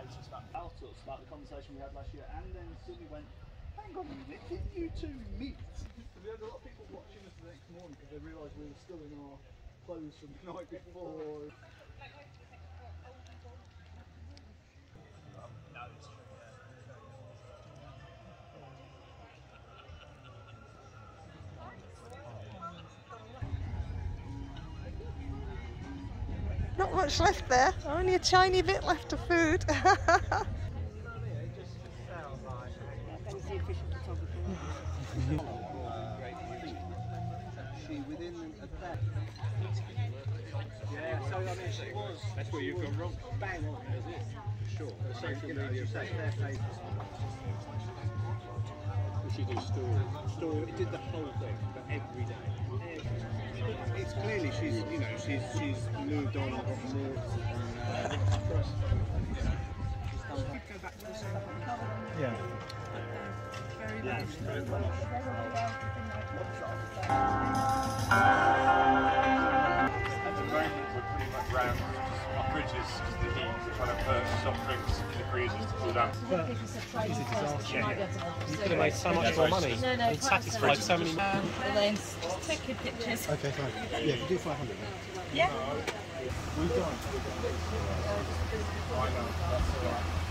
basis about us, about the conversation we had last year, and then suddenly went, hang on a minute, didn't you two meet? We had a lot of people watching us the next morning because they realised we were still in our clothes from the night before. No, it's true, Not much left there, only a tiny bit left of food. yeah, so I mean, she was. That's where you've gone wrong. Bang on, is it? Sure. Social media, their favourites. We should do story. It did the whole thing, but every day. It's clearly she's moved on and got more. Yeah. At the moment, we're pretty much round our fridges because the heat. We're trying to put soft drinks in the freezers to cool down. You could have made so much more money. No, and satisfied so many. Elaine, just take your pictures. Okay, fine. Yeah, you do 500 then. Yeah. We've done. I know, that's all right.